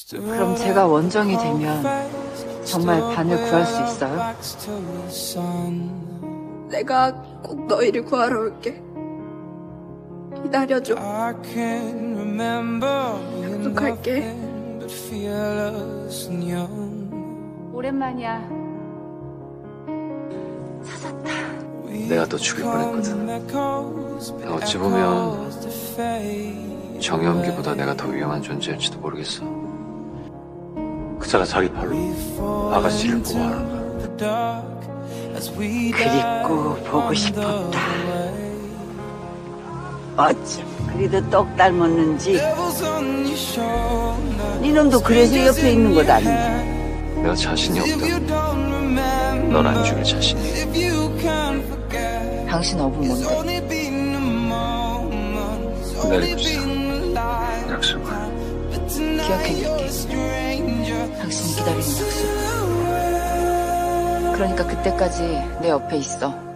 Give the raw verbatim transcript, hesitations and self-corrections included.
그럼 제가 원정이 되면 정말 반을 구할 수 있어요? 내가 꼭 너희를 구하러 올게. 기다려줘. 약속할게. 오랜만이야. 찾았다. 내가 또 죽일 뻔했거든. 어찌 보면 정연기보다 내가 더 위험한 존재일지도 모르겠어. 그자가 자기 팔로 아가씨를 보호하는 거야. 그립고 보고 싶었다. 어쩜 그리도 똑 닮았는지. 니놈도 그래서 옆에 있는 것 아니야. 내가 자신이 없다. 널 안 죽일 자신이. 당신 어부 뭔데? 기다리고 약속을. 기억해둘게. 당신이 기다리는 약속. 그러니까 그때까지 내 옆에 있어.